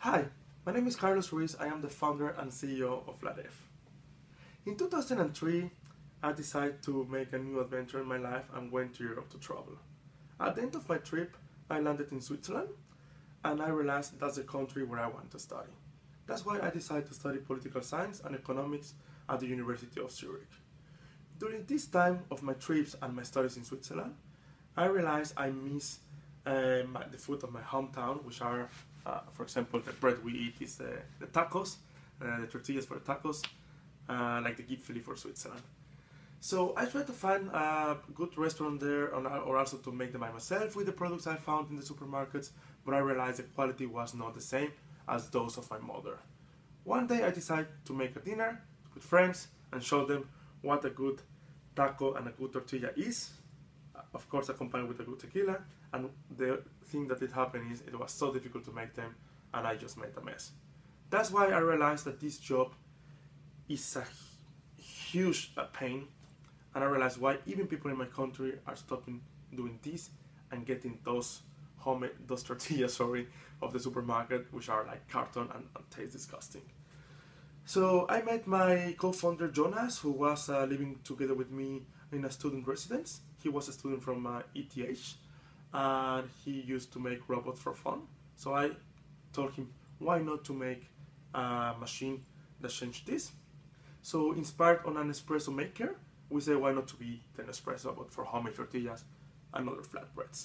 Hi, my name is Carlos Ruiz. I am the founder and CEO of Flatev. In 2003, I decided to make a new adventure in my life and went to Europe to travel. At the end of my trip, I landed in Switzerland and I realized that's the country where I want to study. That's why I decided to study political science and economics at the University of Zurich. During this time of my trips and my studies in Switzerland, I realized I miss the food of my hometown, which are, for example, the bread we eat is the tacos, the tortillas for the tacos, like the Gipfeli for Switzerland. So I tried to find a good restaurant there, or also to make them by myself with the products I found in the supermarkets, but I realized the quality was not the same as those of my mother. One day I decided to make a dinner with friends and show them what a good taco and a good tortilla is, of course accompanied with a good tequila, and the thing that did happen is it was so difficult to make them and I just made a mess. That's why I realized that this job is a huge pain, and I realized why even people in my country are stopping doing this and getting those tortillas of the supermarket, which are like carton and taste disgusting. So I met my co-founder Jonas, who was living together with me in a student residence. He was a student from ETH and he used to make robots for fun. So I told him why not to make a machine that changed this. So inspired on an espresso maker, we say why not to be an espresso but for homemade tortillas and other flatbreads.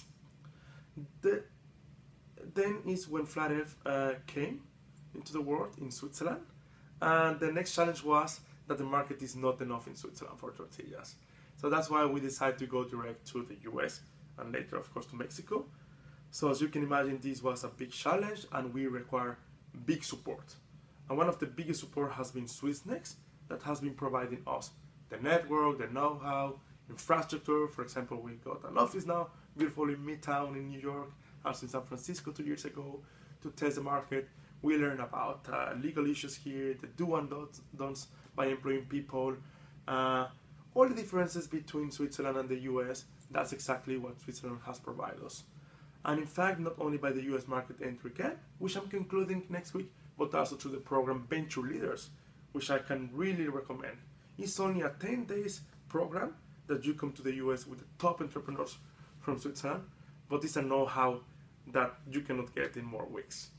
Then is when Flatev came into the world in Switzerland, and the next challenge was that the market is not enough in Switzerland for tortillas. So that's why we decided to go direct to the US and later of course to Mexico. So as you can imagine, this was a big challenge and we require big support. And one of the biggest support has been Swissnex, that has been providing us the network, the know-how, infrastructure. For example, we got an office now, beautiful in Midtown in New York, also in San Francisco 2 years ago, to test the market. We learn about legal issues here, the do and don'ts by employing people, all the differences between Switzerland and the US. That's exactly what Switzerland has provided us. And in fact, not only by the US market entry camp, which I'm concluding next week, but also through the program Venture Leaders, which I can really recommend. It's only a 10 days program that you come to the US with the top entrepreneurs from Switzerland, but it's a know-how that you cannot get in more weeks.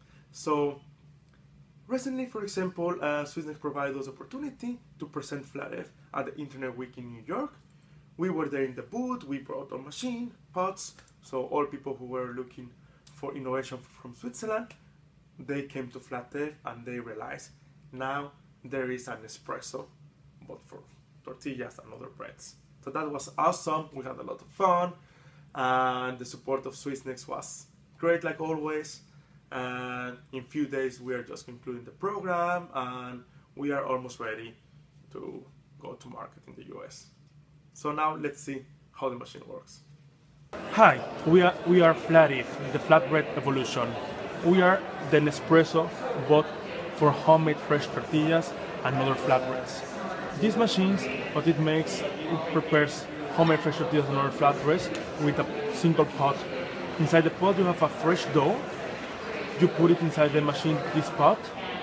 So recently, for example, Swissnex provided us opportunity to present Flatev at the Internet Week in New York. We were there in the booth, we brought our machine, pots, so all people who were looking for innovation from Switzerland, they came to Flatev and they realized now there is an espresso, but for tortillas and other breads. So that was awesome, we had a lot of fun, and the support of Swissnex was great like always. And in a few days we are just concluding the program and we are almost ready to go to market in the US. So now let's see how the machine works. Hi, we are Flatev, the Flatbread Evolution. We are the Nespresso but for homemade fresh tortillas and other flatbreads. These machines, what it makes, it prepares homemade fresh tortillas and other flatbreads with a single pot. Inside the pot you have a fresh dough. You put it inside the machine, this pot.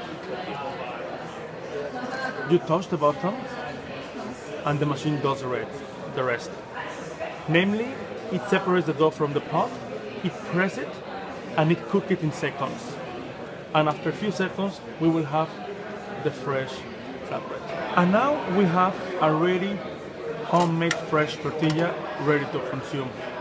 You touch the bottom and the machine does the rest. Namely, it separates the dough from the pot, it presses it, and it cooks it in seconds. And after a few seconds, we will have the fresh flatbread. And now we have a ready homemade fresh tortilla ready to consume.